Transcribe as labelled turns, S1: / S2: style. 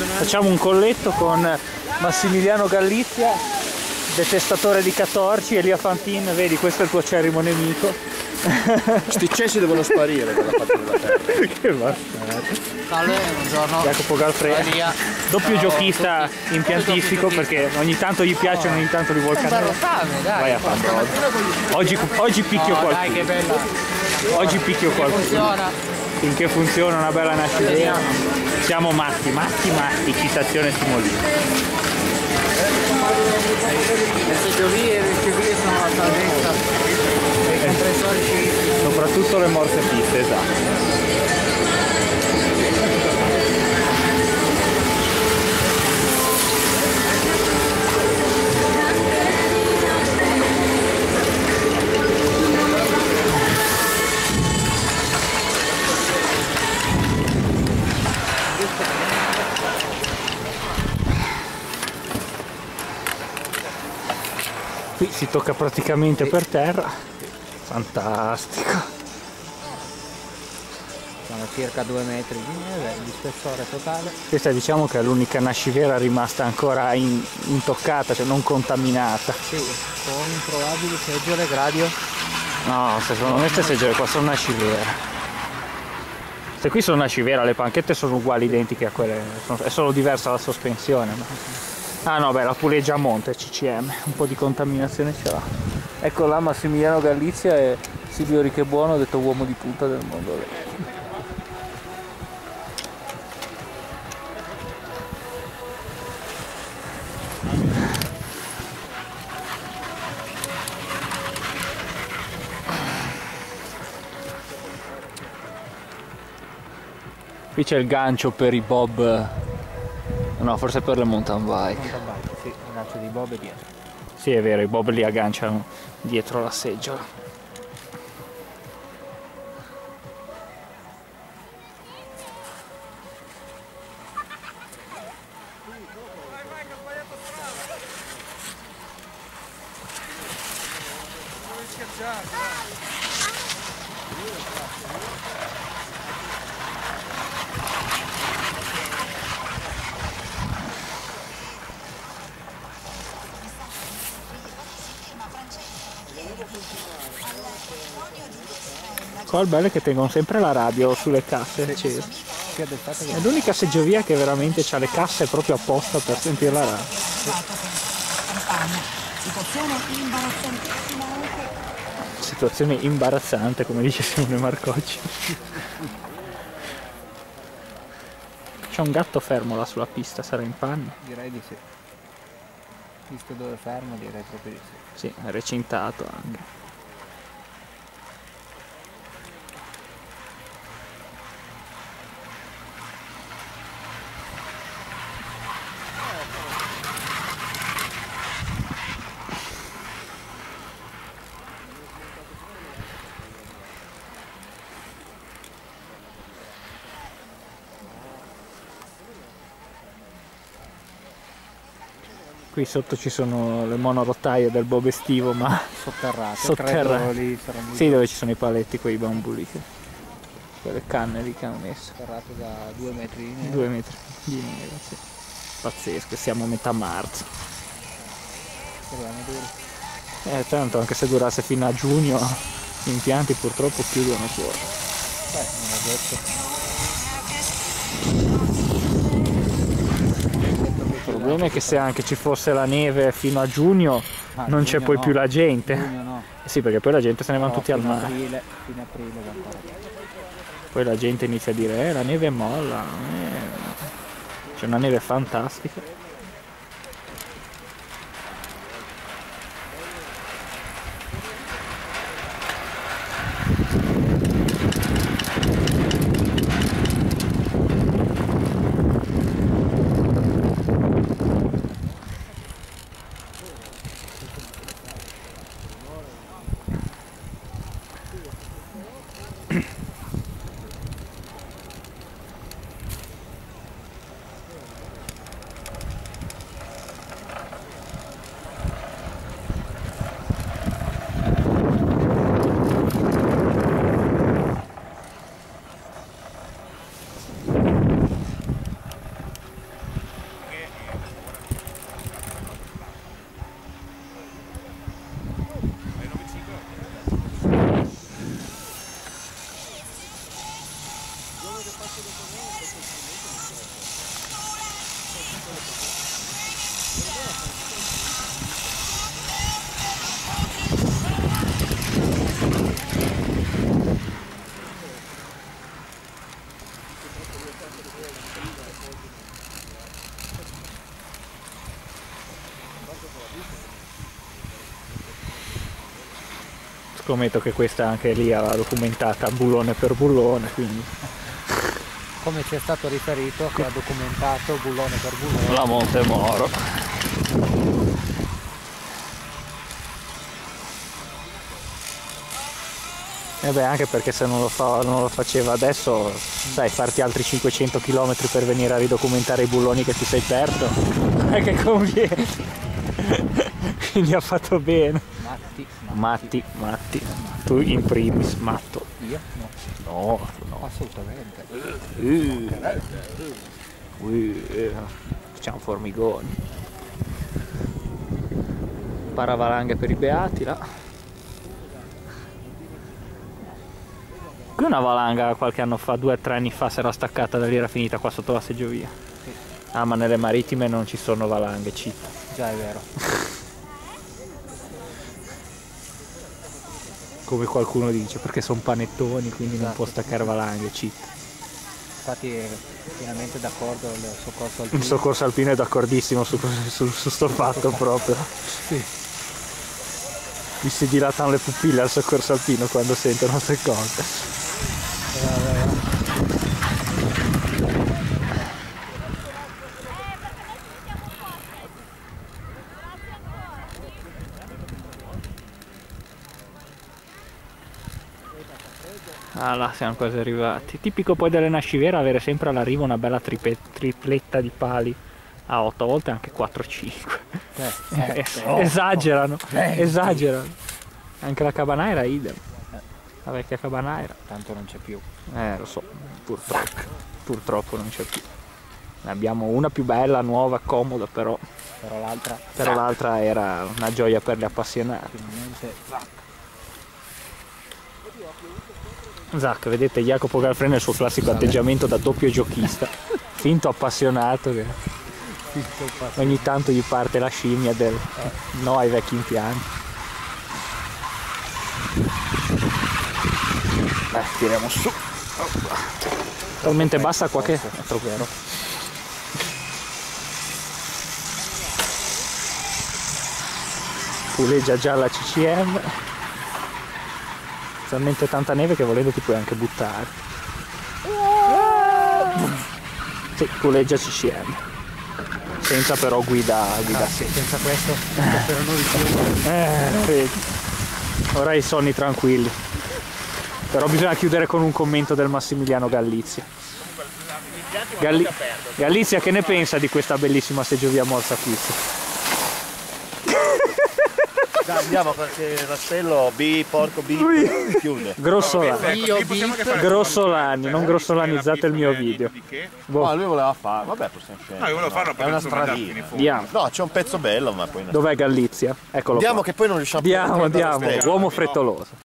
S1: Facciamo un colletto con Massimiliano Galizia, detestatore di catorci, Elia Fantin, vedi questo è il tuo acerrimo nemico.
S2: Sti cessi devono sparire dalla parte della terra.
S1: Che bastardo.
S3: Salve, buongiorno.
S1: Jacopo Galfredi, doppio giochista impiantistico perché ogni tanto gli piacciono, ogni tanto li vuol cantare. Vai a fare. Oggi picchio qualcuno.
S3: Dai, che bella.
S1: Oggi picchio qualcuno.
S3: Funziona.
S1: Finché funziona una bella nascita. Siamo matti, citazione Simolino.
S3: Le seggiovie sono la salvezza dei compressori civili.
S1: Soprattutto le morse fisse, esatto. Qui si tocca praticamente per terra, fantastico.
S3: Sono circa 2 metri di neve, di spessore totale.
S1: Questa diciamo che è l'unica nascivera rimasta ancora intoccata, cioè non contaminata.
S3: Sì, con probabili seggiole gradio.
S1: No, secondo me queste seggiole qua sono nascivera. Se qui sono nascivera, le panchette sono uguali, identiche a quelle, è solo diversa la sospensione. Ma... Ah no, beh, la puleggia a monte, CCM, un po' di contaminazione ce l'ha. Ecco là Massimiliano Galizia e Silvio Richiebuono, detto uomo di punta del mondo. Qui c'è il gancio per i bob, no, forse per le mountain bike.
S3: Sì, il gancio di bob è dietro.
S1: Sì, è vero, i bob li agganciano dietro la seggiola. Qua il bello è che tengono sempre la radio sulle casse accese. È l'unica seggiovia che veramente ha le casse proprio apposta per sentire la radio. Situazione imbarazzante, come dice Simone Marcocci. C'è un gatto fermo là sulla pista, sarà in panne?
S3: Direi di sì. Visto dove è fermo, direi proprio di sì.
S1: Sì, è recintato anche. Qui sotto ci sono le monorotaie del bob estivo, ma
S3: sotterrate.
S1: Sì, dove ci sono i paletti, quei bambù lì, quelle canne lì che hanno messo.
S3: Sotterrato da 2 metri di neve.
S1: 2 metri di neve, sì. Pazzesco, siamo a metà marzo. Tanto anche se durasse fino a giugno, gli impianti purtroppo chiudono fuori.
S3: Non è detto.
S1: Il problema è che se anche ci fosse la neve fino a giugno non c'è poi più la gente.
S3: No.
S1: Sì, perché poi la gente se ne va tutti al mare.
S3: Fino aprile
S1: Poi la gente inizia a dire la neve è molla, c'è una neve fantastica. Scommetto che questa anche lì l'ha documentata bullone per bullone, quindi
S3: Come ci è stato riferito, che ha documentato bullone per bullone.
S1: la Montemoro. E beh, anche perché se non lo faceva adesso, sai, farti altri 500 km per venire a ridocumentare i bulloni che ti sei perso, non è che conviene. Quindi ha fatto bene. Matti. Tu in primis, matto.
S3: Io?
S1: No.
S3: Assolutamente.
S1: Facciamo formigoni. Paravalanghe per i beati là. Qui una valanga qualche anno fa, 2 o 3 anni fa, si era staccata da lì, era finita qua sotto la seggiovia.
S3: Sì.
S1: Ah, ma nelle marittime non ci sono valanghe, cheat.
S3: Già è vero.
S1: Come qualcuno dice, perché sono panettoni, quindi non può staccare valanghe, cheat.
S3: Infatti è pienamente d'accordo il soccorso alpino.
S1: Il soccorso alpino è d'accordissimo su sto fatto proprio.
S3: Sì.
S1: Mi si dilatano le pupille al soccorso alpino quando sentono queste cose. Ah là, siamo quasi arrivati. Tipico poi delle nascivere avere sempre all'arrivo una bella tripletta di pali a 8, a volte anche 4-5. Esagerano. Anche la cabanaira idem. La vecchia cabanaira.
S3: Tanto non c'è più.
S1: Lo so, purtroppo non c'è più. Ne abbiamo una più bella, nuova, comoda, però l'altra era una gioia per gli appassionati.
S3: Finalmente
S1: Zac, vedete Jacopo Galfreni nel suo classico atteggiamento da doppio giochista, finto appassionato che ogni tanto gli parte la scimmia del no ai vecchi impianti. Tiriamo su. Talmente bassa qua che è troppo vero. Puleggia gialla CCM. Talmente tanta neve che volendo ti puoi anche buttare. Sì, puleggia CCM. Senza però guida
S3: sì, senza questo per noi
S1: vedi. Ora i sonni tranquilli. Però bisogna chiudere con un commento del Massimiliano Gallizia. Gallizia, che ne pensa di questa bellissima seggiovia Morsa Pizza?
S2: Dai, andiamo perché Rastello porco B chiude.
S1: Grossolani, non grossolanizzate il mio video.
S2: No, lui voleva farlo, vabbè possiamo scegliere.
S4: No, io volevo farlo per
S2: una
S4: insomma,
S2: stradina.
S1: Andiamo.
S2: No, c'è un pezzo bello, ma poi
S1: Dov'è Gallizia? Eccolo
S2: andiamo
S1: qua.
S2: che poi non riusciamo
S1: Andiamo,
S2: a
S1: uomo frettoloso.